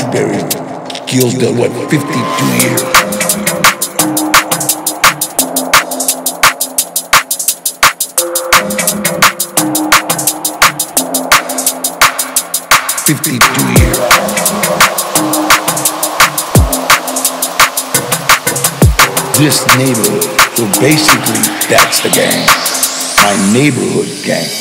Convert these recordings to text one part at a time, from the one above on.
Dewsbury, Gilda, what, 52 years? This neighborhood, so basically that's the gang, my neighborhood gang.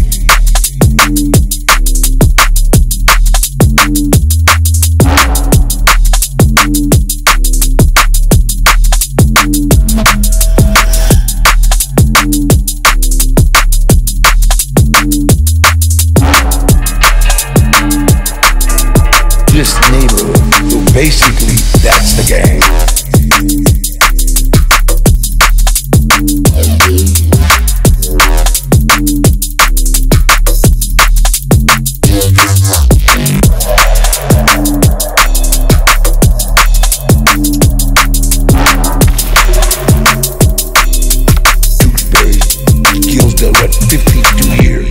This neighborhood, so basically that's the gang. What, 52 years?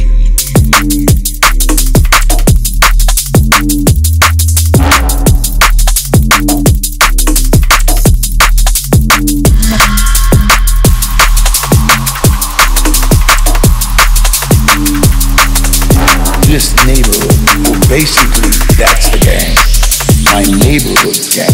This neighborhood, well, basically that's the gang, my neighborhood gang.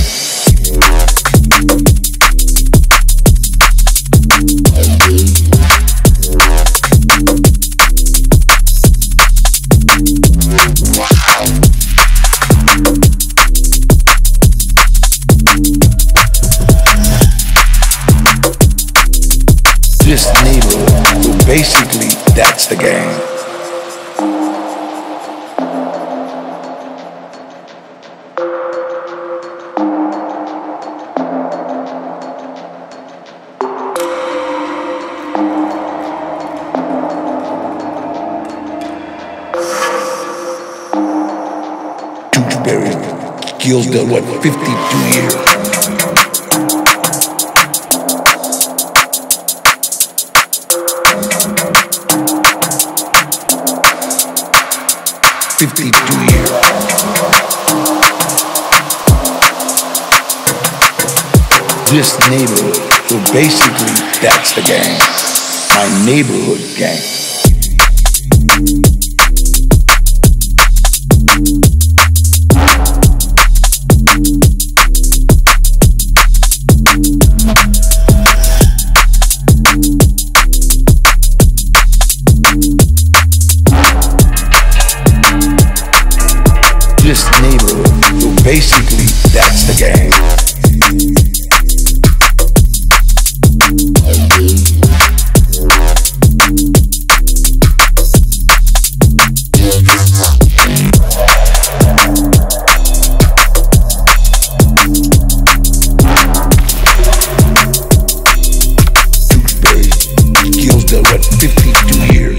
This neighborhood, so basically that's the gang. Dewsbury, Gilda, what, 52 years? This neighborhood, so basically that's the gang, my neighborhood gang. This neighborhood, so basically that's the gang. Dewsbury, Gilda, what, 52 years?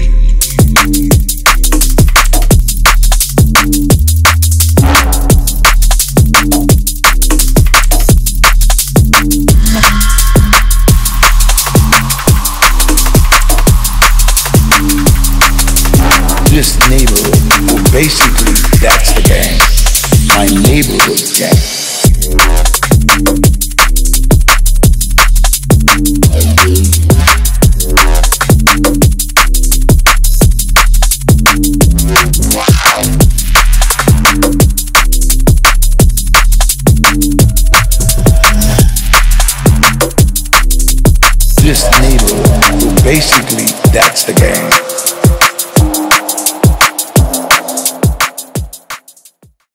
This neighborhood, well, basically that's the gang, my neighborhood gang. This neighborhood, well, basically that's the gang.